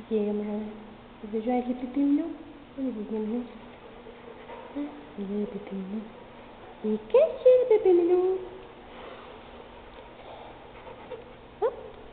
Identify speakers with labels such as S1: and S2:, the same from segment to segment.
S1: Tu veux jouer avec les pépés mignons? Les pépés mignons. Hein? Les pépés mignons. Et qu'est-ce que les pépés mignons? Hop.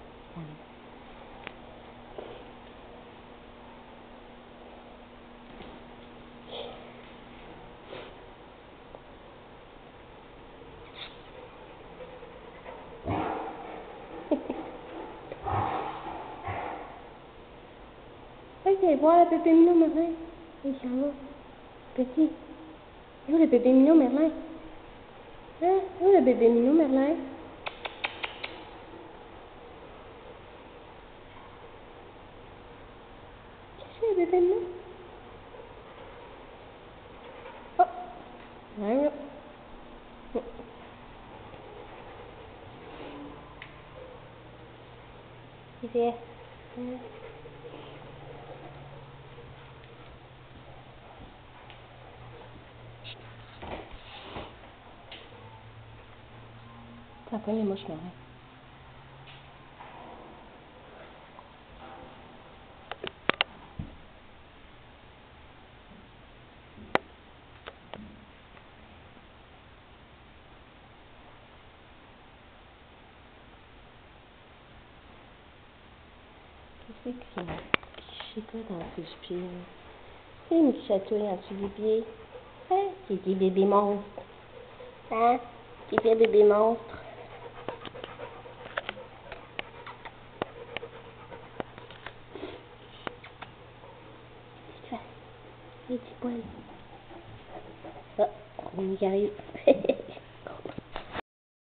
S1: Ok, voilà le pépé mignon, Merlin. Il s'en va. Petit. Où le bébé mignon, Merlin? Hein? Où le bébé mignon, Merlin? Qu'est-ce que le bébé mignon? Oh! Ouais. Il fait. Ça prend les mouches, Merlin. Qu'est-ce que c'est? Chicote en dessous du pied. C'est une chatouille en dessous du pied. Hein? C'est des bébés monstres. Hein? C'est des bébés monstres. Qu'est-ce que tu fais? Les petits poils. Ah, on y arrive.